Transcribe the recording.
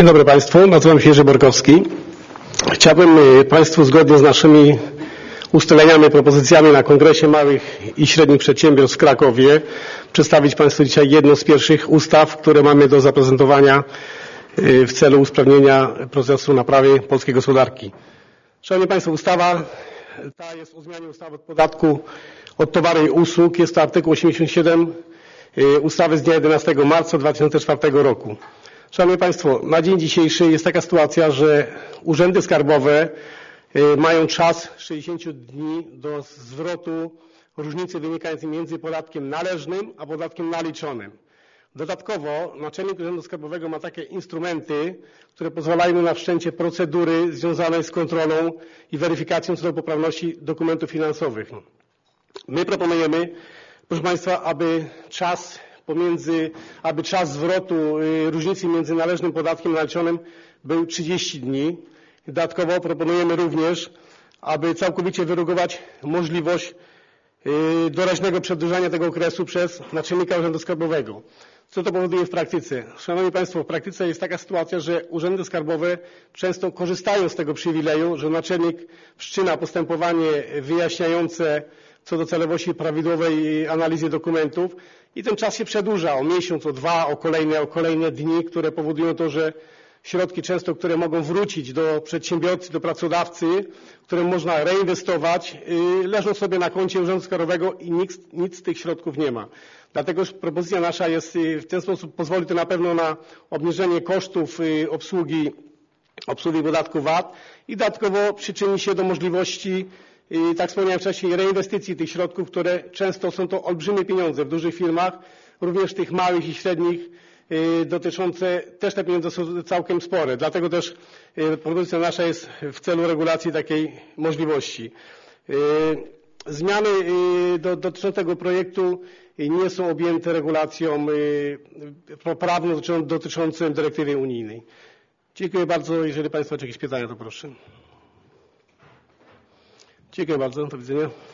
Dzień dobry Państwu, nazywam się Jerzy Borkowski. Chciałbym Państwu zgodnie z naszymi ustaleniami, propozycjami na Kongresie Małych i Średnich Przedsiębiorstw w Krakowie przedstawić Państwu dzisiaj jedną z pierwszych ustaw, które mamy do zaprezentowania w celu usprawnienia procesu naprawy polskiej gospodarki. Szanowni Państwo, ustawa ta jest o zmianie ustawy o podatku od towarów i usług. Jest to artykuł 87 ustawy z dnia 11 marca 2004 roku. Szanowni Państwo, na dzień dzisiejszy jest taka sytuacja, że urzędy skarbowe mają czas 60 dni do zwrotu różnicy wynikającej między podatkiem należnym a podatkiem naliczonym. Dodatkowo naczelnik Urzędu Skarbowego ma takie instrumenty, które pozwalają mu na wszczęcie procedury związanej z kontrolą i weryfikacją co do poprawności dokumentów finansowych. My proponujemy, proszę Państwa, aby czas zwrotu różnicy między należnym podatkiem a naliczonym był 30 dni. Dodatkowo proponujemy również, aby całkowicie wyrugować możliwość doraźnego przedłużania tego okresu przez naczelnika Urzędu Skarbowego. Co to powoduje w praktyce? Szanowni Państwo, w praktyce jest taka sytuacja, że urzędy skarbowe często korzystają z tego przywileju, że naczelnik wszczyna postępowanie wyjaśniające co do celowości prawidłowej analizy dokumentów i ten czas się przedłuża o miesiąc, o dwa, o kolejne dni, które powodują to, że środki często, które mogą wrócić do przedsiębiorcy, do pracodawcy, które można reinwestować, leżą sobie na koncie Urzędu Skarbowego i nic z tych środków nie ma. Dlatego propozycja nasza jest w ten sposób, pozwoli to na pewno na obniżenie kosztów obsługi podatku VAT i dodatkowo przyczyni się do możliwości, tak wspomniałem wcześniej, reinwestycji tych środków, które często są to olbrzymie pieniądze w dużych firmach, również tych małych i średnich, dotyczące, też te pieniądze są całkiem spore. Dlatego też propozycja nasza jest w celu regulacji takiej możliwości. Zmiany dotyczące tego projektu nie są objęte regulacją prawną dotyczącą dyrektywy unijnej. Dziękuję bardzo. Jeżeli Państwo macie jakieś pytania, to proszę. Dziękuję bardzo. Do widzenia.